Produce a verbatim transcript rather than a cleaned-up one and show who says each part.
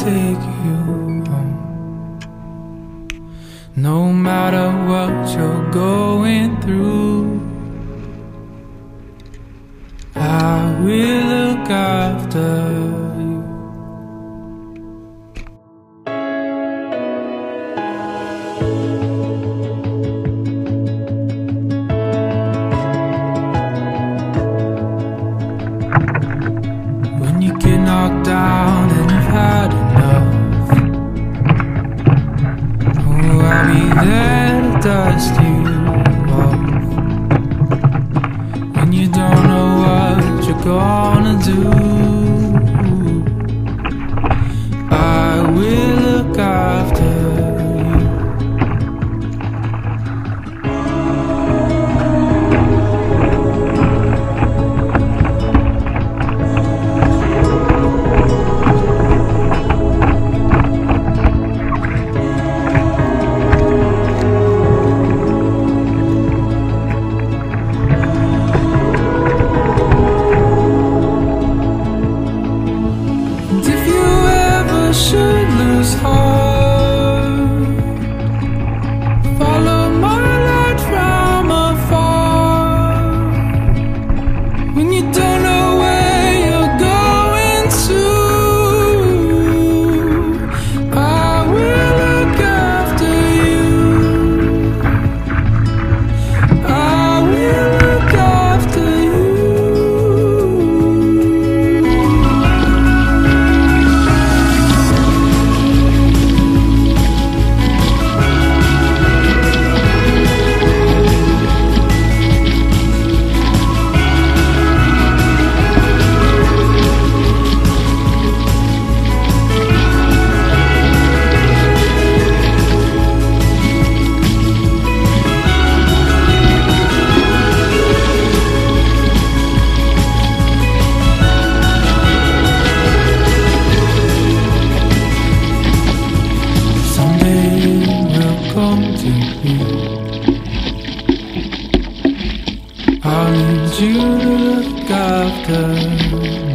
Speaker 1: take you home. No matter what you're going through, I will look after you. When you get knocked down and you've had enough, oh, I'll be there to dust you off. When you don't know what you're gonna do, I will look after you. Should lose heart, follow my light from afar. When you don't know where you're going to, I will look after you. I will look after you. I need you to look after me.